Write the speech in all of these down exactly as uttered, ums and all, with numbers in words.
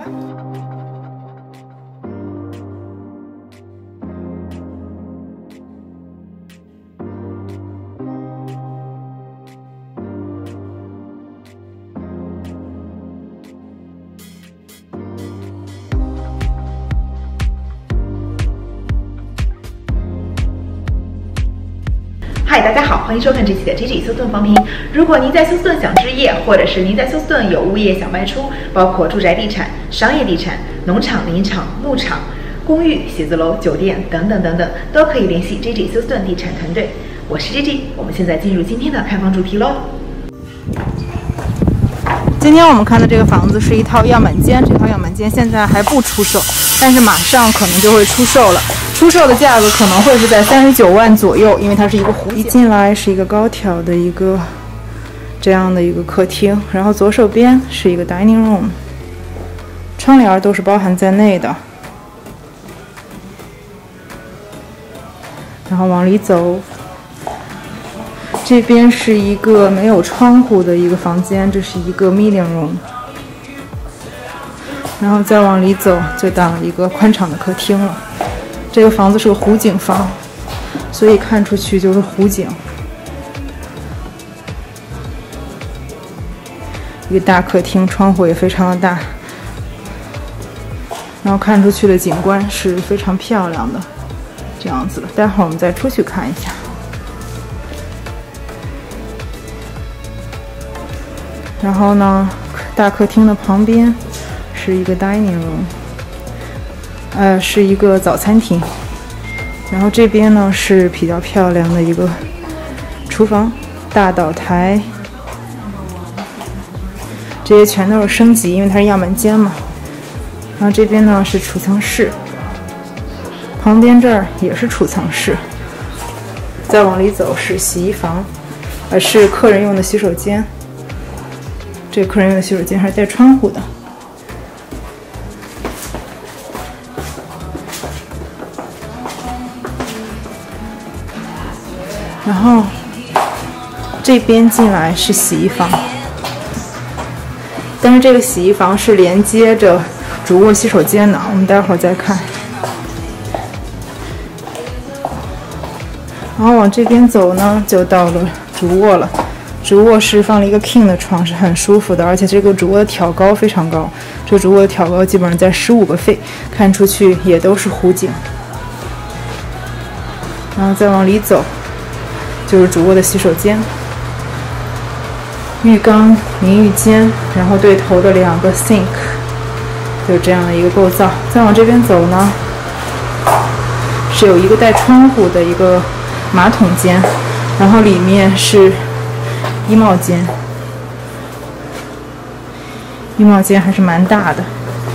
吧。 嗨，大家好，欢迎收看这期的 J J 休斯顿房评。如果您在休斯顿想置业，或者是您在休斯顿有物业想卖出，包括住宅地产、商业地产、农场、林场、牧场、公寓、写字楼、酒店等等等等，都可以联系 J J 休斯顿地产团队。我是 J J， 我们现在进入今天的看房主题喽。 今天我们看的这个房子是一套样板间，这套样板间现在还不出售，但是马上可能就会出售了。出售的价格可能会是在三十九万左右，因为它是一个弧。一进来是一个高挑的一个这样的一个客厅，然后左手边是一个 dining room， 窗帘都是包含在内的。然后往里走，这边是一个没有窗户的一个房间，这是一个 meeting room。然后再往里走，就到一个宽敞的客厅了。这个房子是个湖景房，所以看出去就是湖景。一个大客厅，窗户也非常的大，然后看出去的景观是非常漂亮的，这样子的。待会儿我们再出去看一下。然后呢，大客厅的旁边是一个 dining room。呃，是一个早餐厅，然后这边呢是比较漂亮的一个厨房，大岛台，这些全都是升级，因为它是样板间嘛。然后这边呢是储藏室，旁边这儿也是储藏室，再往里走是洗衣房，呃，是客人用的洗手间。这个客人用的洗手间还是带窗户的。然后这边进来是洗衣房，但是这个洗衣房是连接着主卧洗手间的，我们待会儿再看。然后往这边走呢，就到了主卧了。主卧室放了一个 king 的床，是很舒服的，而且这个主卧的挑高非常高，这个主卧的挑高基本上在十五个 feet， 看出去也都是湖景。然后再往里走，就是主卧的洗手间、浴缸、淋浴间，然后对头的两个 sink， 就这样的一个构造。再往这边走呢，是有一个带窗户的一个马桶间，然后里面是衣帽间，衣帽间还是蛮大的。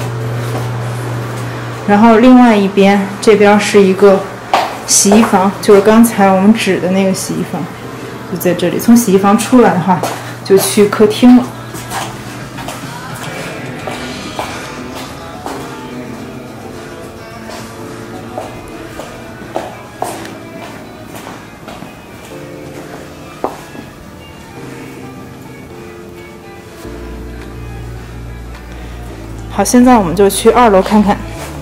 然后另外一边，这边是一个洗衣房，就是刚才我们指的那个洗衣房，就在这里。从洗衣房出来的话，就去客厅了。好，现在我们就去二楼看看。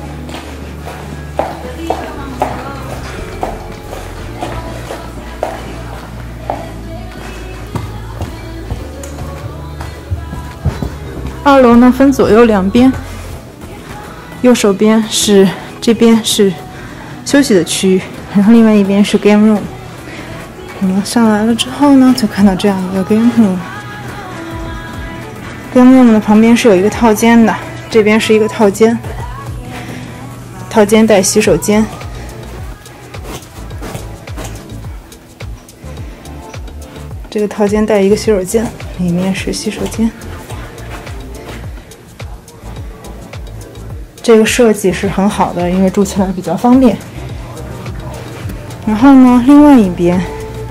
二楼呢分左右两边，右手边是这边是休息的区域，然后另外一边是 game room。我们上来了之后呢，就看到这样一个 game room。game room 的旁边是有一个套间的，这边是一个套间，套间带洗手间。这个套间带一个洗手间，里面是洗手间。这个设计是很好的，因为住起来比较方便。然后呢，另外一边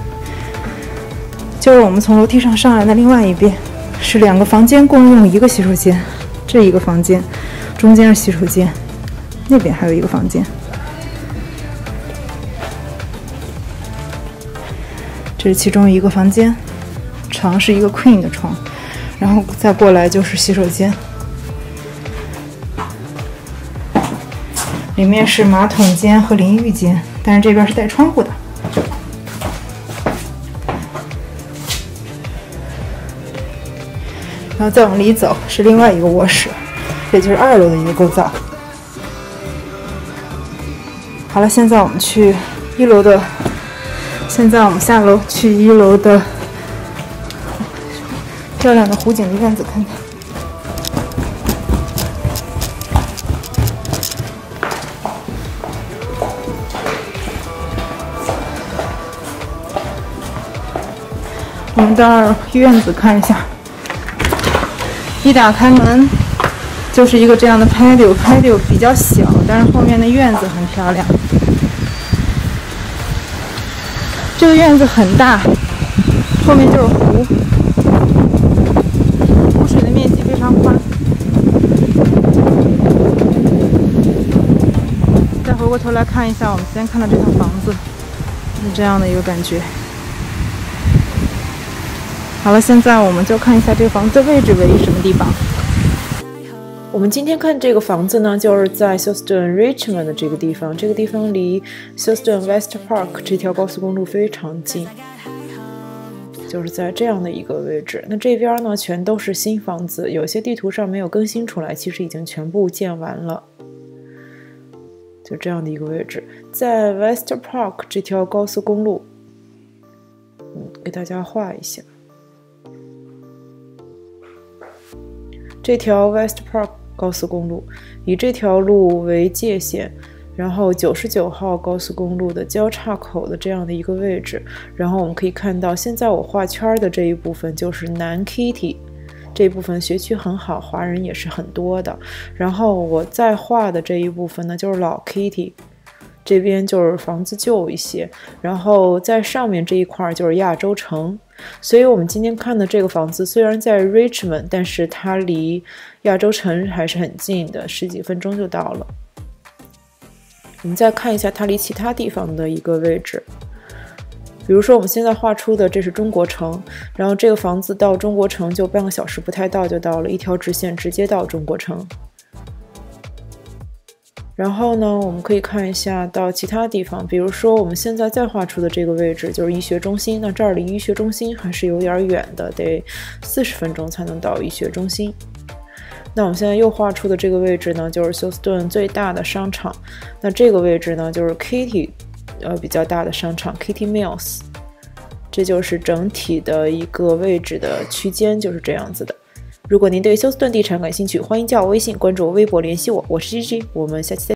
就是我们从楼梯上上来的另外一边，是两个房间共用一个洗手间。这一个房间，中间是洗手间，那边还有一个房间。这是其中一个房间，床是一个 queen 的床，然后再过来就是洗手间。 里面是马桶间和淋浴间，但是这边是带窗户的。然后再往里走是另外一个卧室，这就是二楼的一个构造。好了，现在我们去一楼的，现在我们下楼去一楼的漂亮的湖景的院子看看。我们到院子看一下，一打开门就是一个这样的 patio，patio 比较小，但是后面的院子很漂亮。这个院子很大，后面就是湖，湖水的面积非常宽。再回过头来看一下我们先看到这套房子，是这样的一个感觉。好了，现在我们就看一下这个房子的位置为什么地方。 我们今天看这个房子呢，就是在休斯顿 Richmond 的这个地方，这个地方离休斯顿 West Park 这条高速公路非常近，就是在这样的一个位置。那这边呢，全都是新房子，有些地图上没有更新出来，其实已经全部建完了。就这样的一个位置，在 West Park 这条高速公路，嗯，给大家画一下。这条 West Park 高速公路以这条路为界限，然后九十九号高速公路的交叉口的这样的一个位置，然后我们可以看到，现在我画圈的这一部分就是南 Kitty， 这一部分学区很好，华人也是很多的。然后我再画的这一部分呢，就是老 Kitty， 这边就是房子旧一些，然后在上面这一块就是亚洲城。所以我们今天看的这个房子虽然在 Richmond， 但是它离亚洲城还是很近的，十几分钟就到了。我们再看一下它离其他地方的一个位置，比如说我们现在画出的这是中国城，然后这个房子到中国城就半个小时不太到就到了，一条直线直接到中国城。然后呢，我们可以看一下到其他地方，比如说我们现在再画出的这个位置就是医学中心，那这儿离医学中心还是有点远的，得四十分钟才能到医学中心。那我们现在又画出的这个位置呢，就是休斯顿最大的商场，那这个位置呢就是 Kitty 呃比较大的商场 Kitty Mills， 这就是整体的一个位置的区间，就是这样子的。如果您对休斯顿地产感兴趣，欢迎加我微信，关注我微博联系我，我是 G G， 我们下期再见。